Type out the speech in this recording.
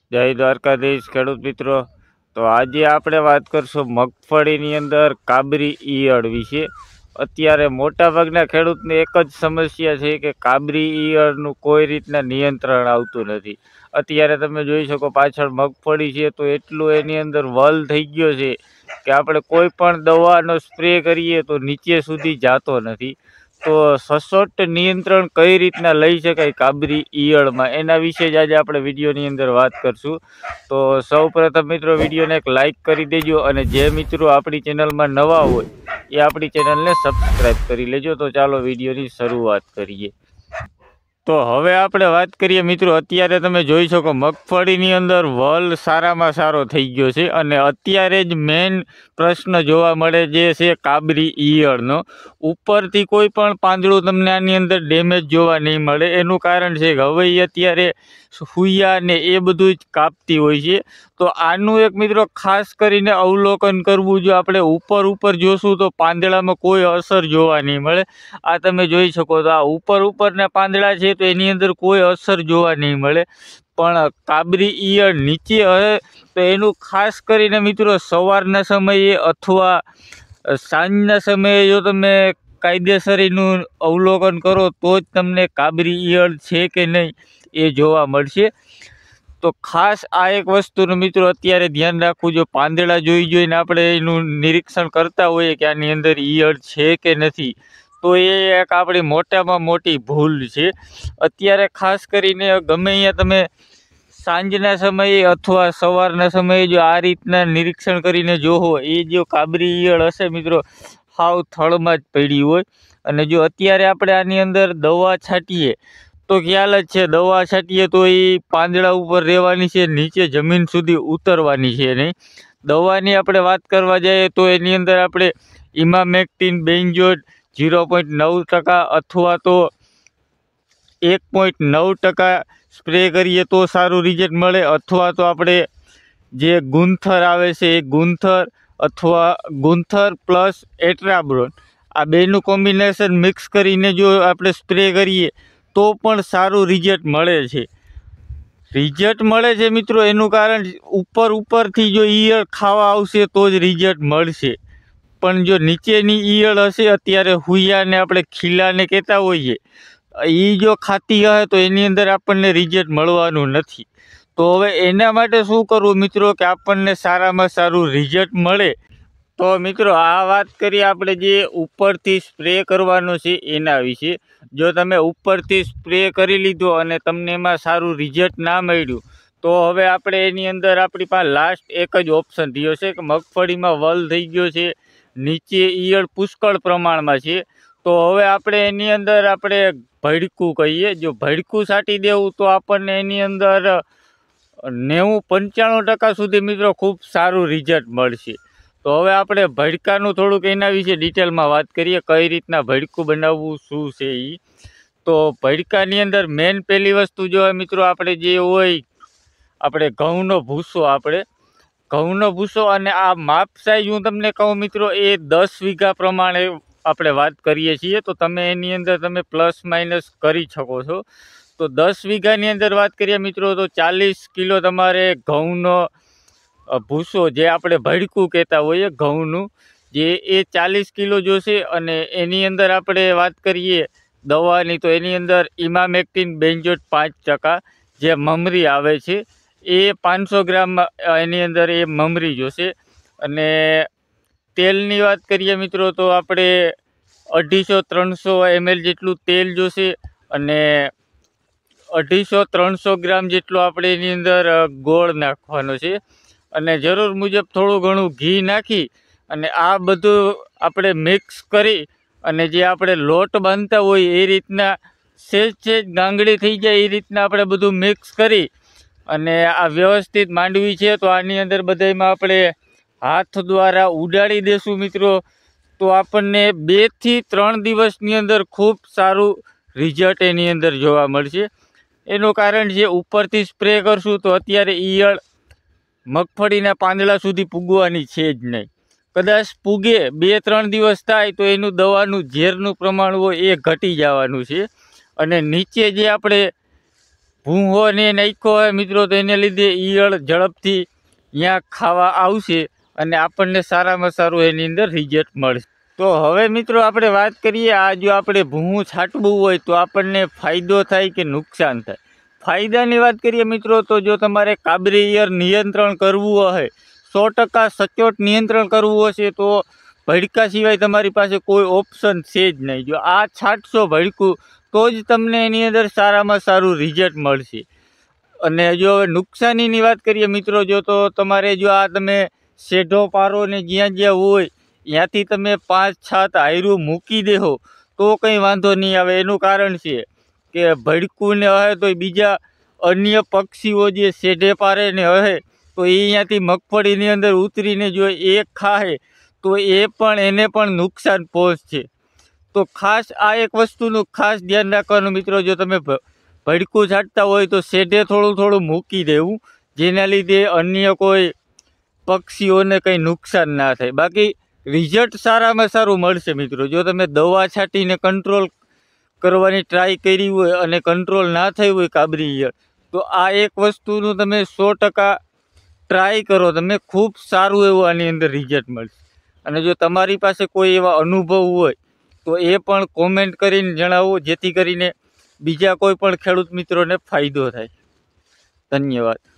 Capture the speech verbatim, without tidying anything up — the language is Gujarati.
જય દ્વારકાધીશ ખેડૂત મિત્રો. તો આજે આપણે વાત કરશું મગફળીની અંદર કાબરી ઈયળ વિશે. અત્યારે મોટાભાગના ખેડૂતને એક જ સમસ્યા છે કે કાબરી ઈયળનું કોઈ રીતના નિયંત્રણ આવતું નથી. અત્યારે તમે જોઈ શકો પાછળ મગફળી છે તો એટલું એની અંદર વલ થઈ ગયો છે કે આપણે કોઈ પણ દવાનો સ્પ્રે કરીએ તો નીચે સુધી જાતો નથી. તો સચોટ નિયંત્રણ કઈ રીતના લઈ શકાય કાબરી ઈયળમાં, એના વિશે જ આજે આપણે વિડીયોની અંદર વાત કરશું. તો સૌ પ્રથમ મિત્રો વિડીયોને એક લાઇક કરી દેજો, અને જે મિત્રો આપણી ચેનલમાં નવા હોય એ આપણી ચેનલને સબસ્ક્રાઈબ કરી લેજો. તો ચાલો વિડીયોની શરૂઆત કરીએ. તો હવે આપણે વાત કરીએ મિત્રો, અત્યારે તમે જોઈ શકો મગફળીની અંદર વલ સારામાં સારો થઈ ગયો છે, અને અત્યારે જ મેઇન પ્રશ્ન જોવા મળે જે છે કાબરી ઈયળનો. ઉપરથી કોઈ પણ પાંદડું તમને આની અંદર ડેમેજ જોવા નહીં મળે. એનું કારણ છે કે હવે અત્યારે હુયા ને એ બધું જ કાપતી હોય છે. તો આનું એક મિત્રો ખાસ કરીને અવલોકન કરવું. જો આપણે ઉપર ઉપર જોશું તો પાંદડામાં કોઈ અસર જોવા નહીં મળે. આ તમે જોઈ શકો તો આ ઉપર ઉપરના પાંદડા છે તો એની અંદર કોઈ અસર જોવા નહીં મળે. પણ કાબરી ઈયળ નીચે હશે તો એનું ખાસ કરીને મિત્રો સવારના સમયે અથવા સાંજના સમયે જો તમે કાયદેસર એનું અવલોકન કરો તો જ તમને કાબરી ઈયળ છે કે નહીં એ જોવા મળશે. તો ખાસ આ એક વસ્તુનું મિત્રો અત્યારે ધ્યાન રાખવું. જો પાંદડા જોઈ જોઈને આપણે એનું નિરીક્ષણ કરતા હોઈએ કે આની અંદર ઈયળ છે કે નથી, તો એ એક આપણી મોટામાં મોટી ભૂલ છે. અત્યારે ખાસ કરીને ગમે અહીંયા તમે સાંજના સમયે અથવા સવારના સમયે જો આ રીતના નિરીક્ષણ કરીને જોવો, એ જો કાબરી ઈયળ હશે મિત્રો હાવ થળમાં જ પડી હોય. અને જો અત્યારે આપણે આની અંદર દવા છાંટીએ તો ખ્યાલ જ છે, દવા છાંટીએ તો એ પાંદડા ઉપર રહેવાની છે, નીચે જમીન સુધી ઉતરવાની છે નહીં. દવાની આપણે વાત કરવા જઈએ તો એની અંદર આપણે ઇમામેક્ટિન બેન્ઝોએટ ઝીરો પોઈન્ટ નવ ટકા અથવા તો એક પોઈન્ટ નવ ટકા સ્પ્રે કરીએ તો સારું રિઝલ્ટ મળે. અથવા તો આપણે જે ગુંથર આવે છે એ ગુંથર અથવા ગુંથર પ્લસ એટ્રાબ્રોન, આ બેનું કોમ્બિનેશન મિક્સ કરીને જો આપણે સ્પ્રે કરીએ તો પણ સારું રિઝલ્ટ મળે છે. રિઝલ્ટ મળે છે મિત્રો એનું કારણ ઉપર ઉપરથી જો ઈયળ ખાવા આવશે તો જ રિઝલ્ટ મળશે. પણ જો નીચેની ઈયળ હશે, અત્યારે હુયાને આપણે ખીલાને કહેતા હોઈએ, એ જો ખાતી હશે તો એની અંદર આપણને રિઝલ્ટ મળવાનું નથી. તો હવે એના માટે શું કરવું મિત્રો કે આપણને સારામાં સારું રિઝલ્ટ મળે? તો મિત્રો આ વાત કરીએ આપણે જે ઉપરથી સ્પ્રે કરવાનો છે એના વિશે. જો તમે ઉપરથી સ્પ્રે કરી લીધો અને તમને એમાં સારું રિઝલ્ટ ના મળ્યું, તો હવે આપણે એની અંદર આપણી પાસે લાસ્ટ એક જ ઓપ્શન થયો છે કે મગફળીમાં વલ થઈ ગયો છે, નીચે ઈયળ પુષ્કળ પ્રમાણમાં છે. તો હવે આપણે એની અંદર આપણે ભડકું કહીએ, જો ભડકું છાંટી દેવું તો આપણને એની અંદર નેવું પંચાણું ટકા સુધી મિત્રો ખૂબ સારું રિઝલ્ટ મળશે. તો હવે આપણે ભડકાનું થોડુંક એના વિશે ડિટેલમાં વાત કરીએ, કઈ રીતના ભડકું બનાવવું શું છે એ. તો ભડકાની અંદર મેન પહેલી વસ્તુ જો મિત્રો આપણે જે હોય આપણે ઘઉંનો ભૂસો, આપણે ઘઉંનો ભૂસો, અને આ માપ સાઈઝ હું તમને કહું મિત્રો એ દસ વીઘા પ્રમાણે આપણે વાત કરીએ છીએ. તો તમે એની અંદર તમે પ્લસ માઇનસ કરી શકો છો. તો દસ વીઘાની અંદર વાત કરીએ મિત્રો તો ચાલીસ કિલો તમારે ઘઉંનો ભૂસો, જે આપણે ભડકું કહેતા હોઈએ ઘઉંનું, જે એ ચાલીસ કિલો જોશે. અને એની અંદર આપણે વાત કરીએ દવાની તો એની અંદર ઇમામેક્ટિન બેન્ઝોએટ પાંચ ટકા જે મમરી આવે છે એ પાંચસો ગ્રામ એની અંદર એ મમરી જોશે. અને તેલની વાત કરીએ મિત્રો તો આપણે અઢીસો ત્રણસો એમએલ જેટલું તેલ જોશે. અને અઢીસો ત્રણસો ગ્રામ જેટલો આપણે એની અંદર ગોળ નાખવાનો છે. અને જરૂર મુજબ થોડું ઘણું ઘી નાખી અને આ બધું આપણે મિક્સ કરી અને જે આપણે લોટ બાંધતા હોય એ રીતના સહેજ સહેજ ગાંગડી થઈ જાય એ રીતના આપણે બધું મિક્સ કરી અને આ વ્યવસ્થિત માંડવી છે તો આની અંદર બધામાં આપણે હાથ દ્વારા ઉડાડી દેશું મિત્રો. તો આપણને બેથી ત્રણ દિવસની અંદર ખૂબ સારું રિઝલ્ટ એની અંદર જોવા મળશે. એનું કારણ છે ઉપરથી સ્પ્રે કરશું તો અત્યારે ઈયળ મગફળીના પાંદડા સુધી પૂગવાની છે જ નહીં. કદાચ પૂગે બે ત્રણ દિવસ થાય તો એનું દવાનું ઝેરનું પ્રમાણ હોય એ ઘટી જવાનું છે. અને નીચે જે આપણે ભૂંગો ને નાખ્યો હોય મિત્રો તો એને લીધે ઈયળ ઝડપથી ત્યાં ખાવા આવશે અને આપણને સારામાં સારું એની અંદર રિઝલ્ટ મળશે. તો હવે મિત્રો આપણે વાત કરીએ, આ જો આપણે ભૂંગું છાંટવું હોય તો આપણને ફાયદો થાય કે નુકસાન થાય. ફાયદાની વાત કરીએ મિત્રો તો જો તમારે કાબરી ઈયળ નિયંત્રણ કરવું હોય, સો ટકા સચોટ નિયંત્રણ કરવું હશે તો ભડકા સિવાય તમારી પાસે કોઈ ઓપ્શન છે જ નહીં. જો આ છાંટશો ભડકું તો જ તમને એની અંદર સારામાં સારું રિઝલ્ટ મળશે. અને જો હવે નુકસાનીની વાત કરીએ મિત્રો, જો તો તમારે જો આ તમે શેઢો પારો ને જ્યાં જ્યાં હોય ત્યાંથી તમે પાંચ સાત હાયરું મૂકી દેહો તો કંઈ વાંધો નહીં આવે. એનું કારણ છે કે ભડકું ને હે તો બીજા અન્ય પક્ષીઓ જે શેઢે પારે ને હે તો એ અહીંયાથી મગફળીની અંદર ઉતરીને જો એ ખાય તો એ પણ એને પણ નુકસાન પહોંચશે. તો ખાસ આ એક વસ્તુનું ખાસ ધ્યાન રાખવાનું મિત્રો, જો તમે ભડકું છાંટતા હોય તો શેઢે થોડું થોડું મૂકી દેવું, જેના લીધે અન્ય કોઈ પક્ષીઓને કંઈ નુકસાન ના થાય. બાકી રિઝલ્ટ સારામાં સારું મળશે મિત્રો. જો તમે દવા છાંટીને કંટ્રોલ કરવાની ટ્રાય કરી હોય અને કંટ્રોલ ના થઈ હોય કાબરી ઈયળ, તો આ એક વસ્તુનું તમે સો ટકા ટ્રાય કરો, તમે ખૂબ સારું એવું આની અંદર રિઝલ્ટ મળશે. અને જો તમારી પાસે કોઈ એવા અનુભવ હોય તો એ પણ કોમેન્ટ કરીને જણાવો, જેથી કરીને બીજા કોઈ પણ ખેડૂત મિત્રોને ફાયદો થાય. ધન્યવાદ.